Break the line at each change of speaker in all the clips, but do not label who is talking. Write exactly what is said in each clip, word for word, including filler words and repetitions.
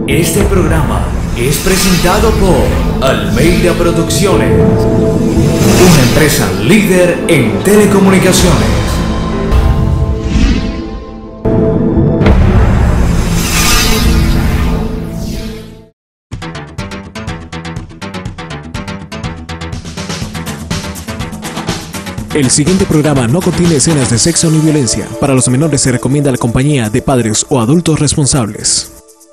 Este programa es presentado por Almeida Producciones, una empresa líder en telecomunicaciones.
El siguiente programa no contiene escenas de sexo ni violencia. Para los menores se recomienda la compañía de padres o adultos responsables.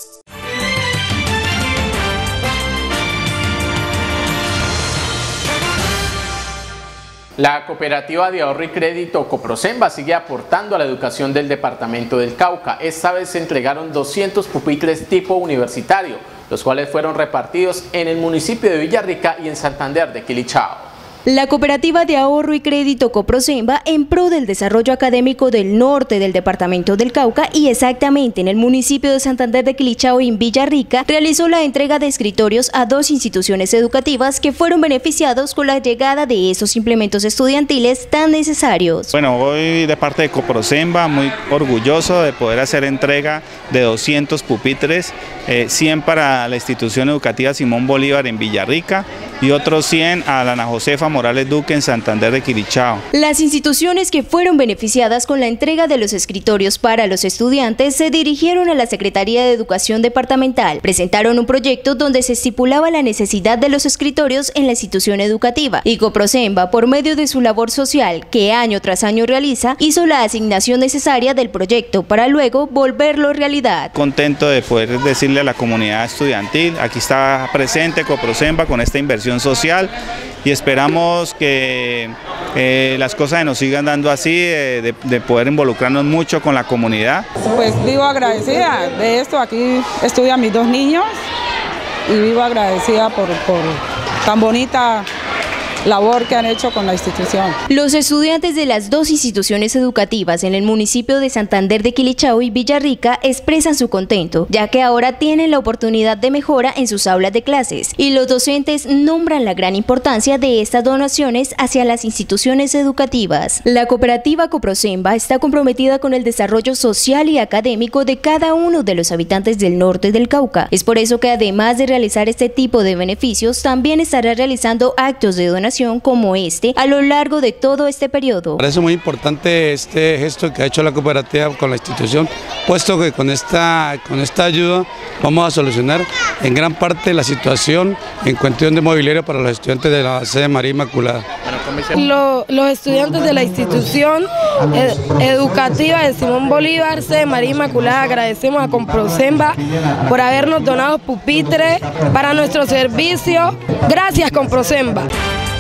La cooperativa de ahorro y crédito Coprosemba sigue aportando a la educación del departamento del Cauca. Esta vez se entregaron doscientos pupitres tipo universitario, los cuales fueron repartidos en el municipio de Villarrica y en Santander de Quilichao.
La cooperativa de ahorro y crédito Coprosemba, en pro del desarrollo académico del norte del departamento del Cauca y exactamente en el municipio de Santander de Quilichao y en Villarrica, realizó la entrega de escritorios a dos instituciones educativas que fueron beneficiados con la llegada de esos implementos estudiantiles tan necesarios.
Bueno, hoy de parte de Coprosemba muy orgulloso de poder hacer entrega de doscientos pupitres, eh, cien para la institución educativa Simón Bolívar en Villarrica y otros cien a la Ana Josefa Morales Duque en Santander de Quilichao.
Las instituciones que fueron beneficiadas con la entrega de los escritorios para los estudiantes se dirigieron a la Secretaría de Educación Departamental. Presentaron un proyecto donde se estipulaba la necesidad de los escritorios en la institución educativa y Coprosemba, por medio de su labor social que año tras año realiza, hizo la asignación necesaria del proyecto para luego volverlo realidad.
Contento de poder decirle a la comunidad estudiantil, aquí está presente Coprosemba con esta inversión social y esperamos que eh, las cosas nos sigan dando así, eh, de, de poder involucrarnos mucho con la comunidad.
Pues vivo agradecida de esto, aquí estudian mis dos niños y vivo agradecida por, por tan bonita labor que han hecho con la institución.
Los estudiantes de las dos instituciones educativas en el municipio de Santander de Quilichao y Villarrica expresan su contento, ya que ahora tienen la oportunidad de mejora en sus aulas de clases, y los docentes nombran la gran importancia de estas donaciones hacia las instituciones educativas. La cooperativa Coprosemba está comprometida con el desarrollo social y académico de cada uno de los habitantes del norte del Cauca. Es por eso que además de realizar este tipo de beneficios, también estará realizando actos de donación como este a lo largo de todo este periodo.
Parece muy importante este gesto que ha hecho la cooperativa con la institución, puesto que con esta, con esta ayuda vamos a solucionar en gran parte la situación en cuestión de mobiliario para los estudiantes de la sede María Inmaculada.
Lo, los estudiantes de la institución ed, educativa de Simón Bolívar, sede María Inmaculada, agradecemos a Coprosemba por habernos donado pupitres para nuestro servicio. Gracias, Coprosemba.